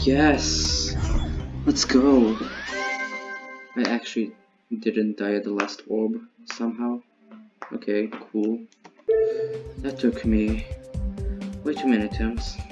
Yes! Let's go! I actually didn't die at the last orb, somehow. Okay, cool. That took me way too many attempts.